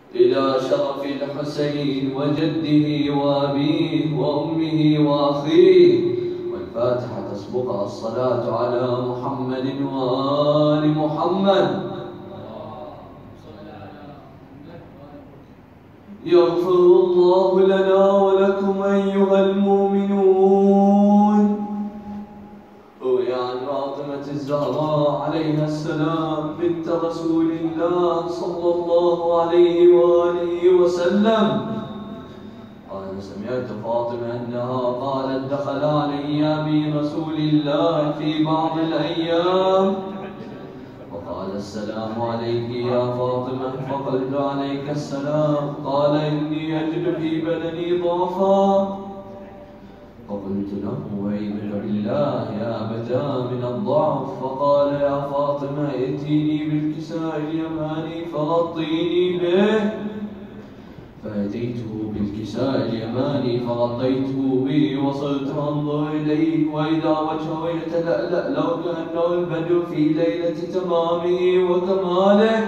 إلى شرف الحسين وجده وأبيه وأمه وأخيه. والفاتحة تسبقها الصلاة على محمد وآل محمد. يغفر الله لنا ولكم أيها المؤمنون. روي عن فاطمة الزهراء عليها السلام بنت رسول الله صلى الله عليه وآله وسلم قال: سمعت فاطمة أنها قالت: دخل علي أبي رسول الله في بعض الأيام وقال: السلام عليك يا فاطمة. فقلت: عليك السلام. قال: إني أجد في بدني ضعفا. فقلت له: ويلك بالله يا أبتاه من الضعف. فقال: يا فاطمة ائتيني بالكساء اليماني فغطيني به. فأتيته بالكساء اليماني فغطيته به وصرت أنظر إليه وإذا وجهه يتلألأ لو كأنه البدر في ليلة تمامه وكماله.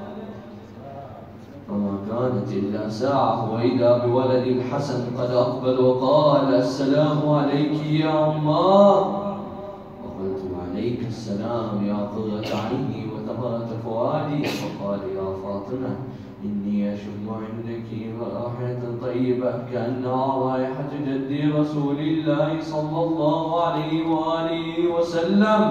فما كانت إلا ساعة وإذا بولد الحسن قد أقبل وقال: السلام عليك يا أماه. وقلت: وعليك السلام يا قرة عيني وثمرة فؤادي. فقال: يا فاطمة إني أشم عندك رائحة طيبة كأنها رائحة جدي رسول الله صلى الله عليه وآله وسلم.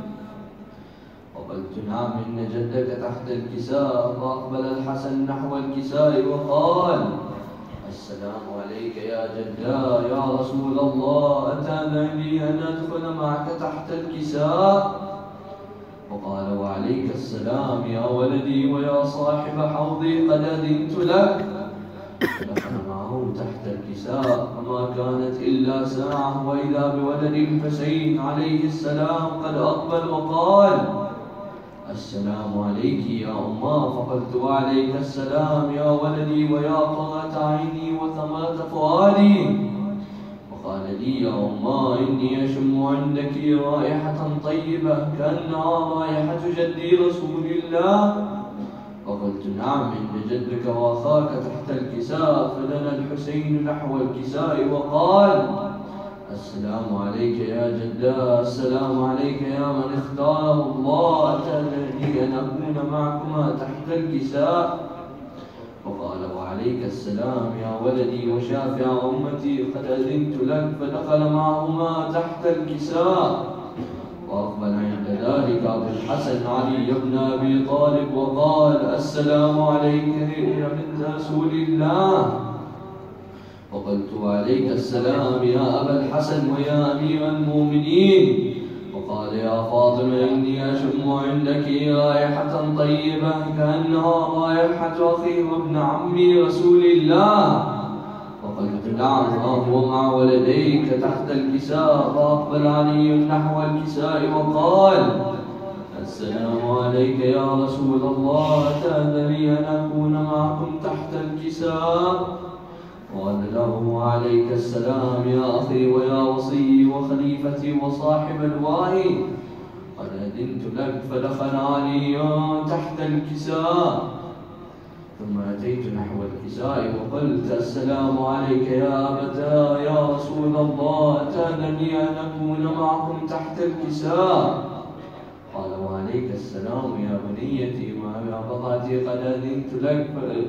وقلت: نعم إن جدك تحت الكساء. فأقبل الحسن نحو الكساء وقال: السلام عليك يا جدا يا رسول الله، أتاذن لي أن أدخل معك تحت الكساء؟ وقال: وعليك السلام يا ولدي ويا صاحب حوضي، قد أذنت لك. فدخل معه تحت الكساء فما كانت إلا ساعة وإذا بولد الحسين عليه السلام قد أقبل وقال: السلام عليك يا أماه. فقلت: وعليك السلام يا ولدي ويا قرة عيني وثمرة فؤادي. وقال لي: يا أماه إني أشم عندك رائحة طيبة كأنها رائحة جدي رسول الله. فقلت: نعم إن جدك وأخاك تحت الكساء. فدنا الحسين نحو الكساء وقال: السلام عليك يا جدا، السلام عليك يا من اختاره الله، أتأذن لي أن أكون معكما تحت الكساء؟ وقال: وعليك السلام يا ولدي وشافع أمتي، قد أذنت لك. فدخل معهما تحت الكساء. وأقبل عند ذلك أبو الحسن علي بن أبي طالب وقال: السلام عليك يا بنت رسول الله. وقلت: وعليك السلام يا أبا الحسن ويا أمير المؤمنين. وقال: يا فاطمة إني أشم عندك رائحة طيبة كأنها رائحة أخي وابن عمي رسول الله. وقلت: نعم هو مع ولديك تحت الكساء. فأقبل علي نحو الكساء وقال: السلام عليك يا رسول الله، أتأذن لي أن أكون معكم تحت الكساء؟ قال له: عليك السلام يا أخي ويا وصي وخليفتي وصاحب الوعي، قد أذنت لك. فدخل علي تحت الكساء. ثم أتيت نحو الكساء وقلت: السلام عليك يا أبتاه يا رسول الله، أتأذن لي أن أكون معكم تحت الكساء؟ قال: وعليك السلام يا بنيتي ويا بضعتي، قد أذنت لك.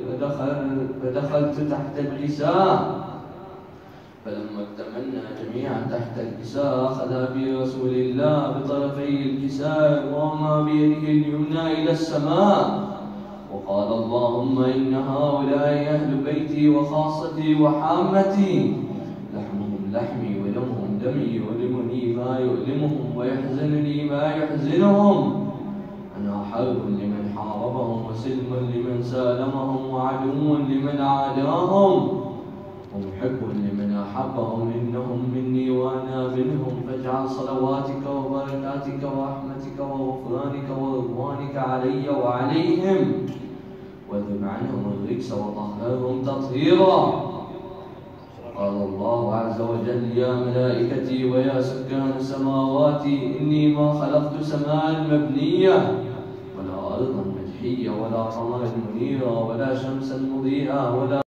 فدخلت تحت الكساء. فلما اكتملنا جميعا تحت الكساء أخذ أبي رسول الله بطرفي الكساء ورمى بيده اليمنى إلى السماء وقال: اللهم إن هؤلاء أهل بيتي وخاصتي وحامتي، لحمهم لحمي ودمهم دمي، يؤلمني ما يؤلمهم ويحزنني ما يحزنهم. أنا حرب لمن حاربهم وسلم لمن سالمهم وعدو لمن عاداهم ومحب لمن أحبهم. إنهم مني وأنا منهم، فاجعل صلواتك وبركاتك ورحمتك وغفرانك ورضوانك علي وعليهم، واذهب عنهم الرجس وطهرهم تطهيرا. قال الله عز وجل: يا ملائكتي ويا سكان سماواتي، إني ما خلقت سماء مبنية ولا أرضا صبحية ولا قمرا منيرا ولا شمسا مضيئا ولا